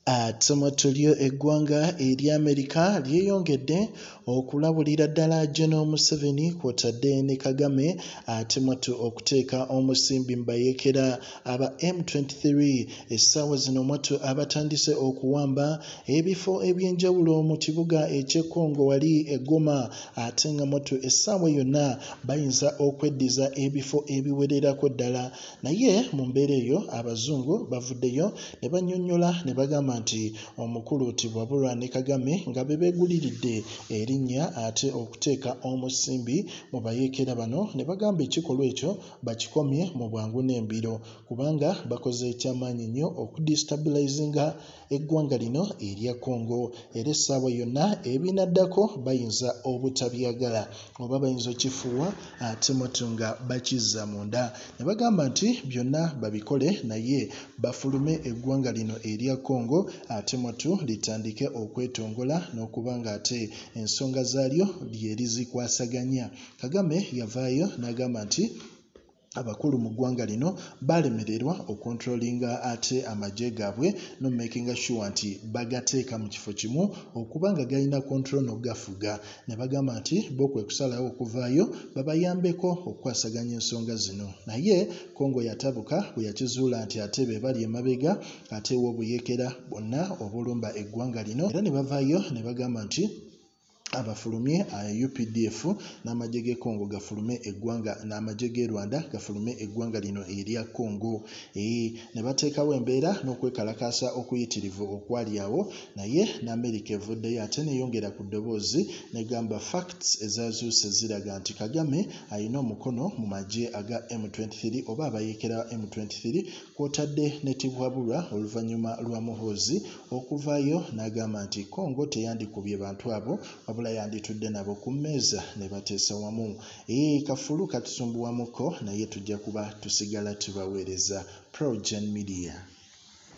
Tumotulyo eggwanga erya America lyeyongedde okulabulira ddala Jen Museveni kw'otadde ne Kagame tumatu okuteeka omusimbi mubayekera aba M23 essaawa zino mwatu abatandise okuwamba ebifo ebyenjawulo mu kibuga eky'e Congo wali e Goma ate nga mwatu essaawa yonna bayinza okweddiza ebifo ebiwererako ddala naye mu mbeera eyo abazungu bavuddeyo ne bannyonnyola ne bagamba nti omukulu Tibwabulwa ne Kagame nga bebeeguliridde erinnya ate okuteeka omusimbi mu bayekera bano ne bagamba ekikolwa ekyo bakikomye mu bwangu n'embiro kubanga bakoze ekyamaanyi nnyo okudestabilizinga eggwanga lino erya Congo era essaawa yonna ebinaddako bayinza obutabyagala oba bayinza okifuuwa ate mwatu nga bakizza munda ne bagamba nti byonna babikole naye bafulume eggwanga lino erya Congo ate mwatu litandike okwetongola n'okuba nga ate ensonga zaalyo lyeri zikwasaganya. Kagame yavaayo n'agamba nti abakulu mu ggwanga lino balemererwa okontrolinga ate amagye gaabwe no making sure nti bagateeka mu kifo kimu okuba nga galina control n'ogafuga ne bagamba nti bo kwe kusalawo okuvaayo babayambeko okukwasaganya ensonga zino naye Congo yatabuka bwe yakizuula nti ate be bali emabega ate w'obuyekera bonna obulumba eggwanga lino era ne bavaayo ne bagamba nti abafulumye UPDF n'amagye g'e Congo gafulume eggwanga n'amagye g'e Rwanda gafulume eggwanga lino erya Congo ne bateekawo embeera n'okwekalakaasa okuyitirivu okwali awo naye n'America evuddeyo ate neyongera ku ddoboozi negamba facts ezazuuse ziraga nti Kagame alina omukono mu magye aga M23 oba abayekera M23 kw'otadde ne Tibwabulwa oluvannyuma lwa muhoozi okuvaayo n'agamba nti Congo teyandikubye bantu abo wabula yanditudde nabo ku mmeeza ne bateesa wamu kafulu katusumbuwamuko naye tujja kuba tusigala tubaweereza PROJOURN Media.